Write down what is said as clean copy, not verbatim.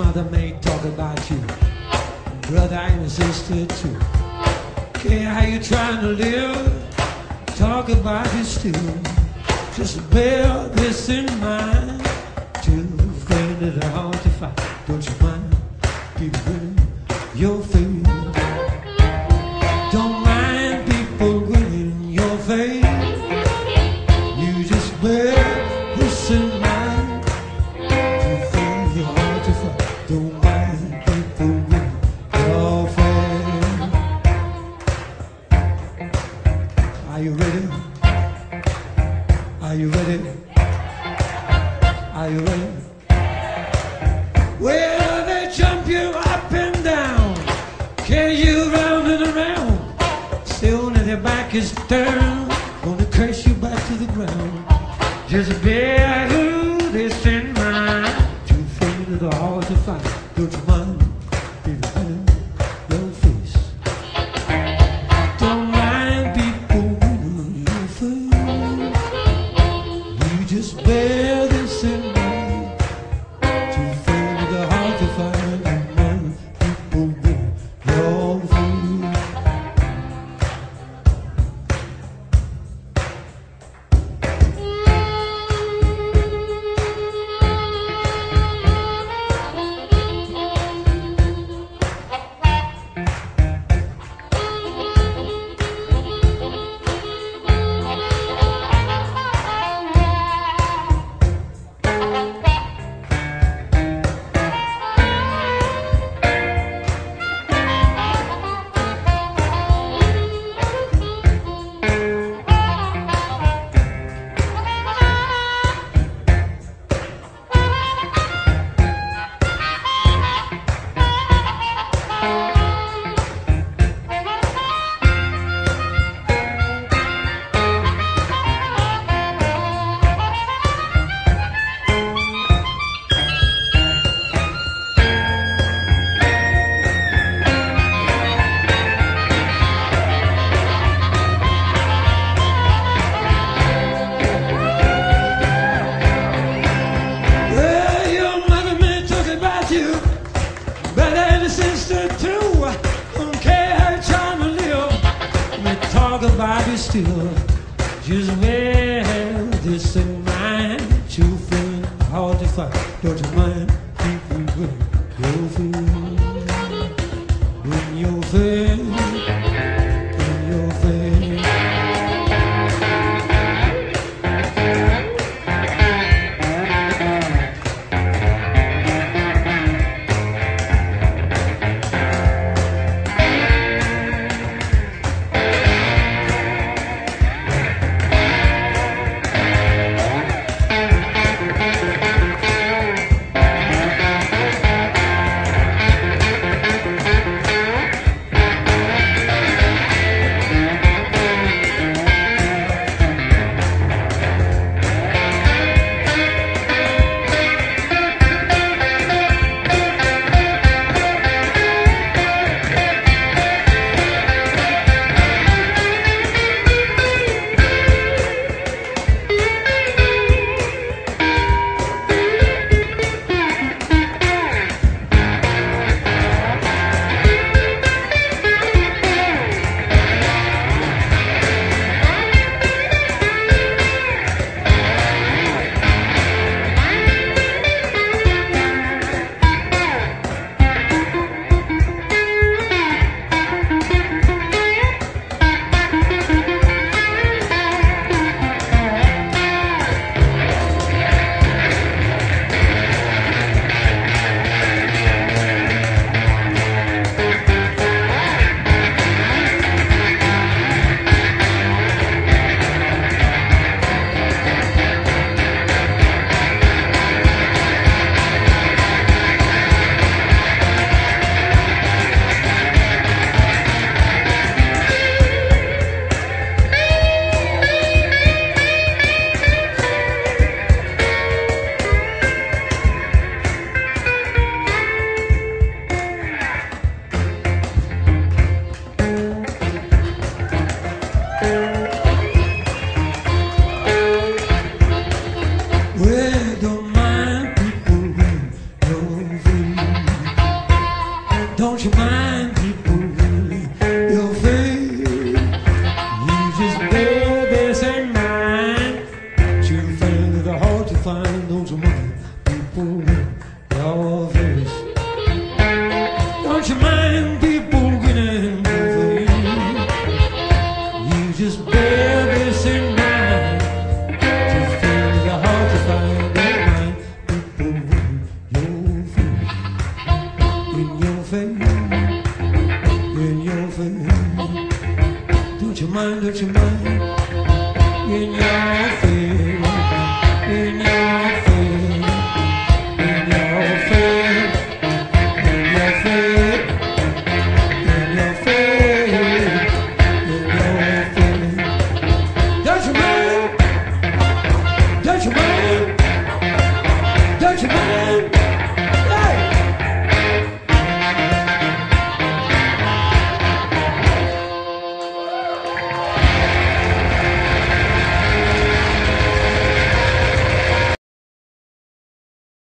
mother may talk about you, brother and your sister too. Care how you trying to live, talk about you still. Just bear this in mind, too friend that are hard to find. Don't you mind giving your face? Don't mind people grinning your face. You just bear this in mind, too friend you're hard to find. Don't mind people grinning your face. Are you ready? Are you ready? Are you ready? Well, they jump you up and down, carry you round and around. Still when their back is turned, gonna crash you back to the ground. Just bear this in mind, too faint of the hard to find. Don't you mind, baby, your face. Don't mind people in your face. You just bear this in mind, too faint of the hard to find. Don't mind people in your face. About you still, just wear this in mind. You feel hard to fight. Don't you mind people with your feet, in your face, in your face. find those money people, they're all